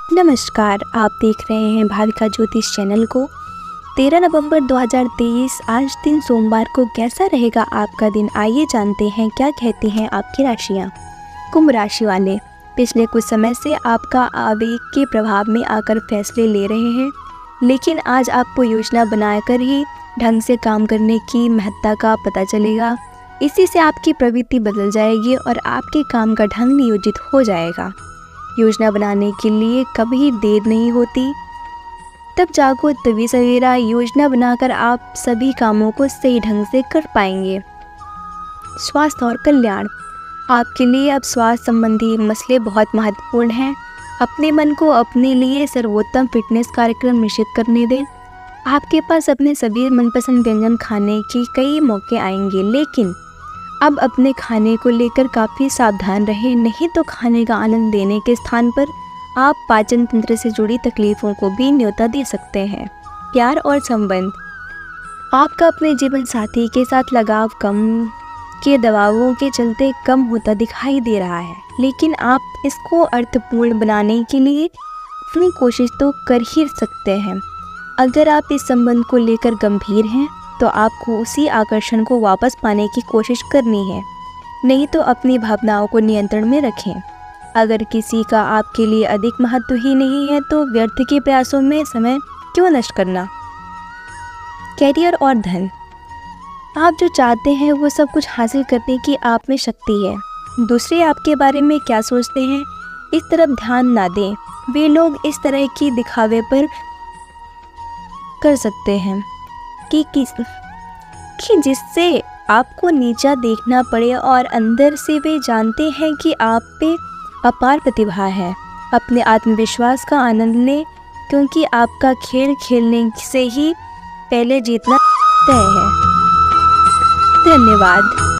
नमस्कार, आप देख रहे हैं भाविका ज्योतिष चैनल को। 13 नवंबर 2023 आज दिन सोमवार को कैसा रहेगा आपका दिन, आइए जानते हैं क्या कहती हैं आपकी राशियाँ। कुंभ राशि वाले, पिछले कुछ समय से आपका आवेग के प्रभाव में आकर फैसले ले रहे हैं, लेकिन आज आपको योजना बनाकर ही ढंग से काम करने की महत्ता का पता चलेगा। इसी से आपकी प्रवृत्ति बदल जाएगी और आपके काम का ढंग नियोजित हो जाएगा। योजना बनाने के लिए कभी देर नहीं होती, तब जागो तभी सवेरा। योजना बनाकर आप सभी कामों को सही ढंग से कर पाएंगे। स्वास्थ्य और कल्याण, आपके लिए अब स्वास्थ्य संबंधी मसले बहुत महत्वपूर्ण हैं। अपने मन को अपने लिए सर्वोत्तम फिटनेस कार्यक्रम निश्चित करने दें। आपके पास अपने सभी मनपसंद व्यंजन खाने के कई मौके आएंगे, लेकिन अब अपने खाने को लेकर काफ़ी सावधान रहें, नहीं तो खाने का आनंद देने के स्थान पर आप पाचन तंत्र से जुड़ी तकलीफ़ों को भी न्योता दे सकते हैं। प्यार और संबंध, आपका अपने जीवन साथी के साथ लगाव कम के दबावों के चलते कम होता दिखाई दे रहा है, लेकिन आप इसको अर्थपूर्ण बनाने के लिए अपनी कोशिश तो कर ही सकते हैं। अगर आप इस संबंध को लेकर गंभीर हैं तो आपको उसी आकर्षण को वापस पाने की कोशिश करनी है, नहीं तो अपनी भावनाओं को नियंत्रण में रखें। अगर किसी का आपके लिए अधिक महत्व ही नहीं है तो व्यर्थ के प्रयासों में समय क्यों नष्ट करना। कैरियर और धन, आप जो चाहते हैं वो सब कुछ हासिल करने की आप में शक्ति है। दूसरे आपके बारे में क्या सोचते हैं, इस तरफ ध्यान ना दें। वे लोग इस तरह की दिखावे पर कर सकते हैं कि जिससे आपको नीचा देखना पड़े, और अंदर से वे जानते हैं कि आप पे अपार प्रतिभा है। अपने आत्मविश्वास का आनंद लें, क्योंकि आपका खेल खेलने से ही पहले जीतना तय है। धन्यवाद।